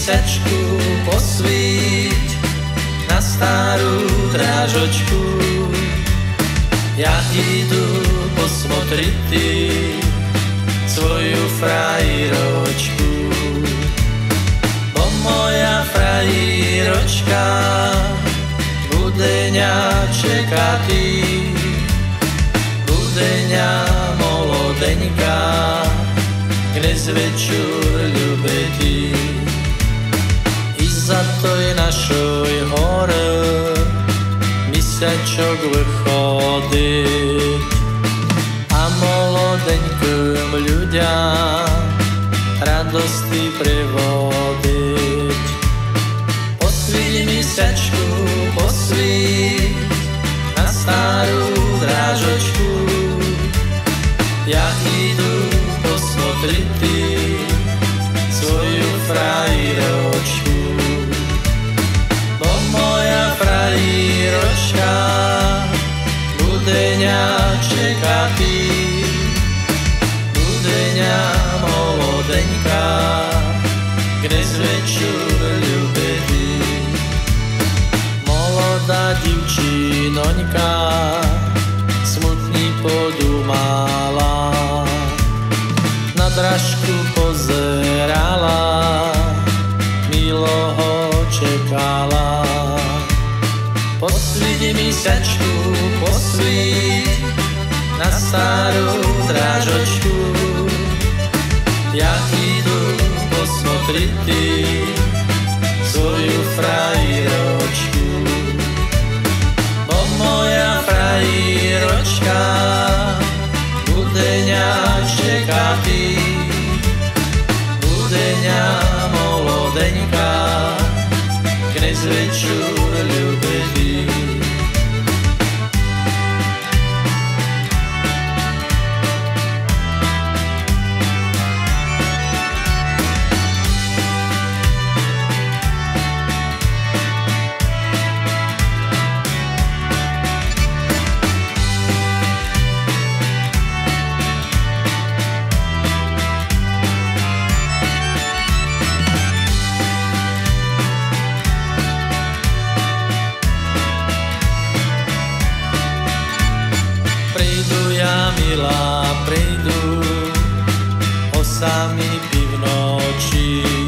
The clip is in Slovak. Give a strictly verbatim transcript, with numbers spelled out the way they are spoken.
misačku posvíť na starú drážočku. Ja idu posmotriť ty svoju frajíročku, bo moja frajíročka bude ňa čekati, bude ňa molodeňka k nezvečer ľubeti. I za toj našoj hore misačok vychodiť a molodeňkom ľuďom radosti privodiť. Posvíť misačku, posvíť na starú drážočku. Ja idu posmotriť ty svoju frajíročku, bo moja frajíročka bude ňa čekati, bude ňa molodeňka k nezvečer ľubeti. Molodá divčinoňka smutní podumala, na dražku pozerala, milo ho čekala. Posvíť misačku, posvíť na starú drážočku. Ja idu posmotriť ty svoju frajíročku, bo moja frajíročka bude ňa čekati, bude ňa molodeňka k nezvečer ľubeti. Milá, prídu osami v noci.